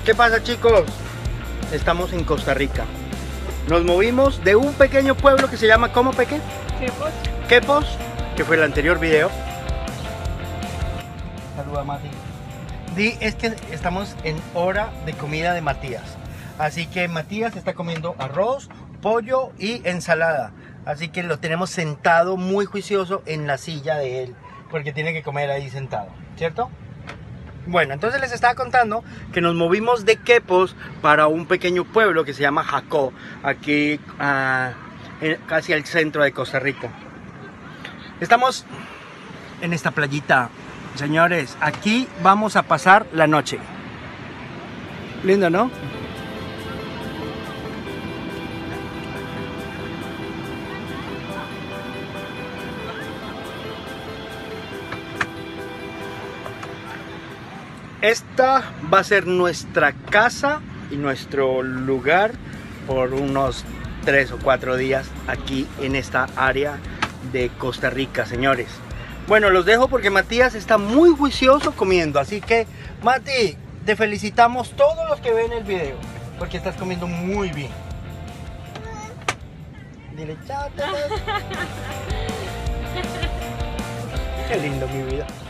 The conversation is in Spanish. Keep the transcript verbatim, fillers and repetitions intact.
¿Qué pasa, chicos? Estamos en Costa Rica. Nos movimos de un pequeño pueblo que se llama, ¿cómo, Peque? Quepos. Quepos, que fue el anterior video. Saluda, Mati. Di, es que estamos en hora de comida de Matías. Así que Matías está comiendo arroz, pollo y ensalada. Así que lo tenemos sentado muy juicioso en la silla de él, porque tiene que comer ahí sentado, ¿cierto? Bueno, entonces les estaba contando que nos movimos de Quepos para un pequeño pueblo que se llama Jacó, aquí uh, en, casi al centro de Costa Rica. Estamos en esta playita, señores. Aquí vamos a pasar la noche. Lindo, ¿no? Esta va a ser nuestra casa y nuestro lugar por unos tres o cuatro días aquí en esta área de Costa Rica, señores. Bueno, los dejo porque Matías está muy juicioso comiendo, así que, Mati, te felicitamos todos los que ven el video, porque estás comiendo muy bien. Dile chao, chao. Qué lindo, mi vida.